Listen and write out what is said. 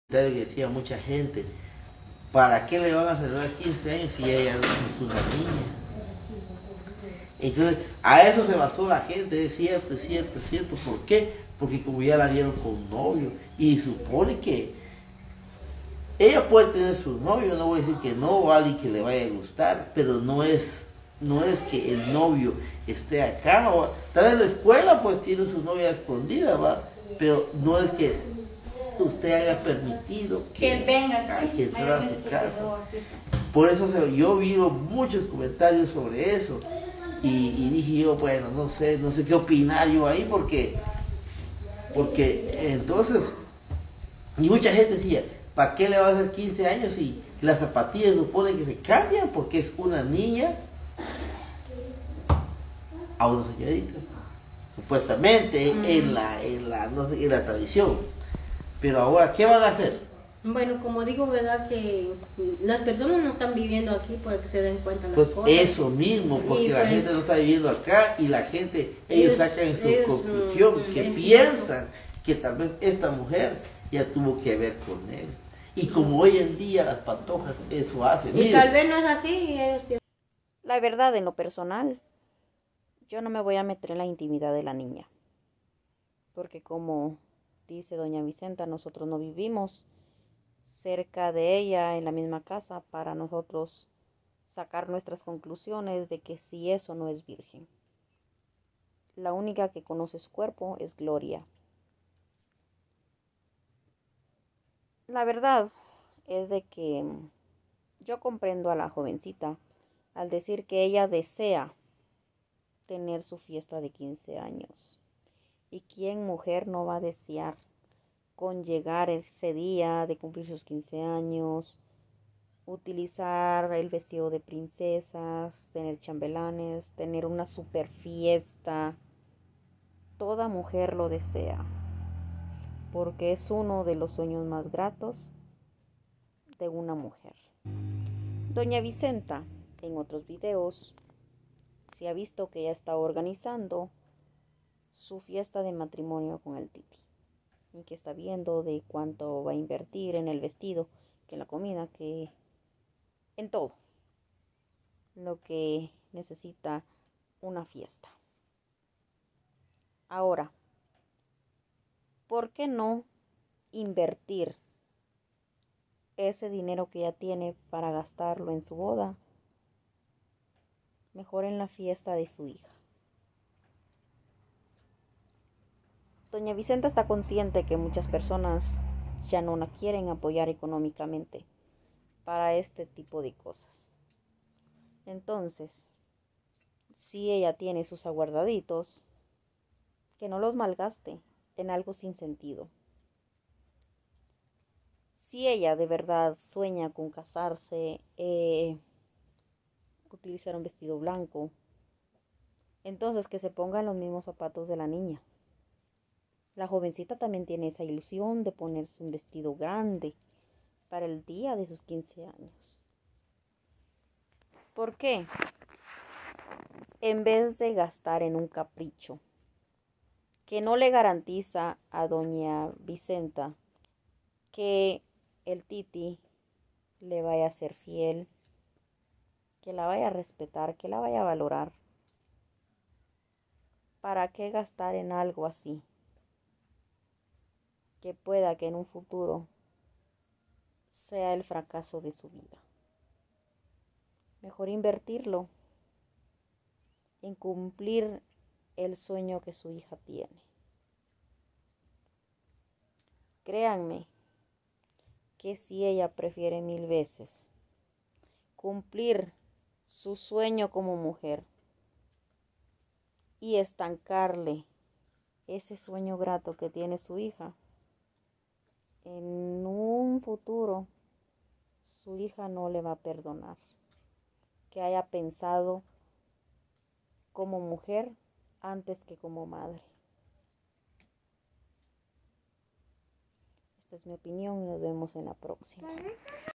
Que decía mucha gente, ¿para qué le van a celebrar 15 años si ella no es una niña? Entonces, a eso se basó la gente, es cierto, es cierto, es cierto. ¿Por qué? Porque como ya la dieron con novio, y supone que ella puede tener su novio, no voy a decir que no, o alguien que le vaya a gustar, pero no es que el novio esté acá, o tal vez en la escuela pues tiene su novia escondida, ¿va? Pero no es que usted haya permitido que él venga acá, que entrara a su casa. Por eso yo vi muchos comentarios sobre eso y dije yo, bueno, no sé qué opinar yo ahí porque entonces, y mucha gente decía, ¿para qué le va a hacer 15 años si las zapatillas supone que se cambian porque es una niña a una señorita? Supuestamente no sé, en la tradición. Pero ahora, ¿qué van a hacer? Bueno, como digo, ¿verdad? Que las personas no están viviendo aquí para que se den cuenta las Pues cosas. eso mismo, porque Y la pues, gente no está viviendo acá y la gente, ellos sacan su conclusión, que es piensan que tal vez esta mujer ya tuvo que ver con él. Y como hoy en día las pantojas eso hacen. Y tal vez no es así. La verdad, en lo personal, yo no me voy a meter en la intimidad de la niña. Porque como dice doña Vicenta, nosotros no vivimos cerca de ella en la misma casa para nosotros sacar nuestras conclusiones de que si eso no es virgen. La única que conoce su cuerpo es Gloria. La verdad es de que yo comprendo a la jovencita al decir que ella desea tener su fiesta de 15 años. ¿Y quién mujer no va a desear con llegar ese día de cumplir sus 15 años, utilizar el vestido de princesas, tener chambelanes, tener una super fiesta? Toda mujer lo desea, porque es uno de los sueños más gratos de una mujer. Doña Vicenta, en otros videos, se ha visto que ella está organizando su fiesta de matrimonio con el Titi, y que está viendo de cuánto va a invertir en el vestido, que en la comida, que en todo lo que necesita una fiesta. Ahora, ¿por qué no invertir ese dinero que ella tiene para gastarlo en su boda mejor en la fiesta de su hija? Doña Vicenta está consciente que muchas personas ya no la quieren apoyar económicamente para este tipo de cosas. Entonces, si ella tiene sus aguardaditos, que no los malgaste en algo sin sentido. Si ella de verdad sueña con casarse, utilizar un vestido blanco, entonces que se ponga en los mismos zapatos de la niña. La jovencita también tiene esa ilusión de ponerse un vestido grande para el día de sus 15 años. ¿Por qué? En vez de gastar en un capricho que no le garantiza a doña Vicenta que el Titi le vaya a ser fiel, que la vaya a respetar, que la vaya a valorar, ¿para qué gastar en algo así? Que pueda que en un futuro sea el fracaso de su vida. Mejor invertirlo en cumplir el sueño que su hija tiene. Créanme que si ella prefiere 1000 veces cumplir su sueño como mujer y estancarle ese sueño grato que tiene su hija, en un futuro su hija no le va a perdonar que haya pensado como mujer antes que como madre. Esta es mi opinión y nos vemos en la próxima.